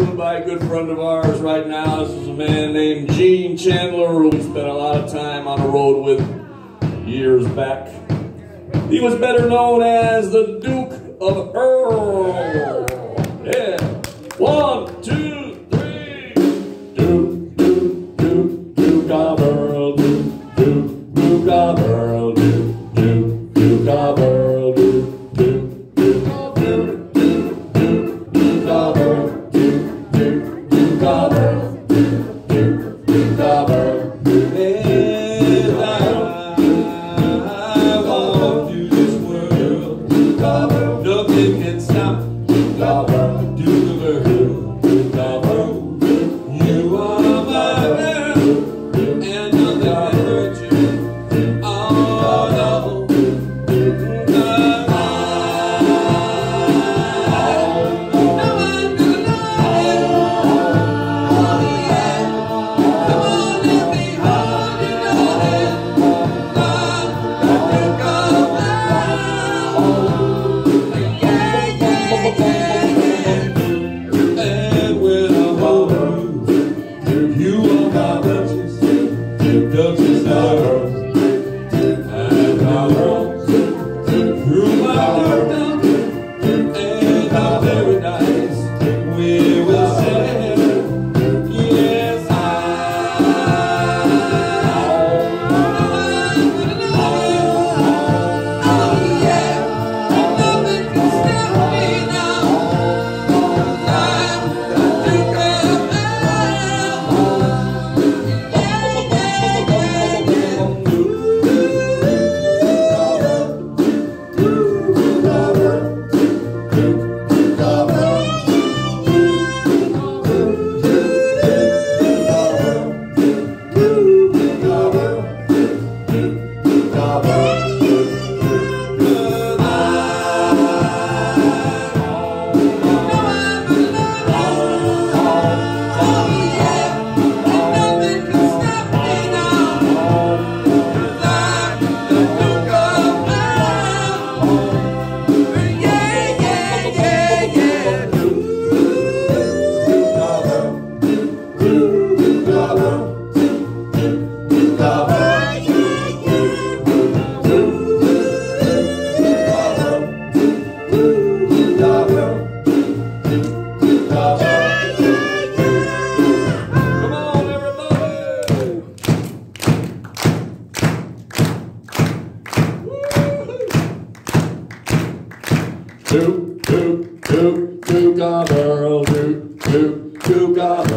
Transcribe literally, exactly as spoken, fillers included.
tune by a good friend of ours right now. This is a man named Gene Chandler, who we spent a lot of time on the road with years back. He was better known as the Duke of Earl. Yeah. One, two, three. Duke, Duke, Duke, Duke of Earl. Duke, Duke, Duke of Earl. Duke, Duke, Duke of Earl. Duke, Duke, Duke of Earl. Duke, Duke, Duke of Earl. Duke, Duke, Duke of Earl. Duke, Duke, Duke of Earl. And I walk through this world. Duke of Earl. Nothing can stop Duke of Earl. Duke of Earl. Duke of Earl. You are my girl, and nothing can hurt you. Oh no. Duchess of Earl, and my world, through my world, and our paradise, we will share. Yes, I, oh yeah, nothing can stop me now. I'm the Duke of Earl. Duke, Duke, Duke, Duke of Earl, Duke, Duke, Duke of